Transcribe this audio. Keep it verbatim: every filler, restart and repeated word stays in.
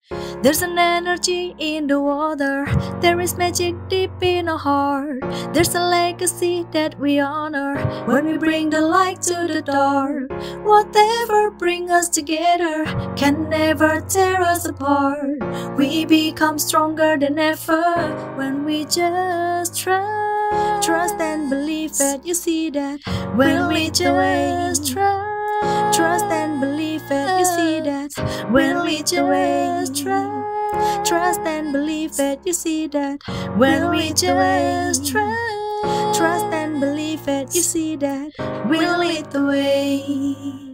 There's an energy in the water, there is magic deep in our heart. There's a legacy that we honor when we bring the light to the dark. Whatever brings us together can never tear us apart. We become stronger than ever when we just trust. Trust and believe that you see that when we just trust. Trust and believe that you see that when we just trust. Trust and believe that you see that when we just trust. Trust and believe that you see that we'll lead the way.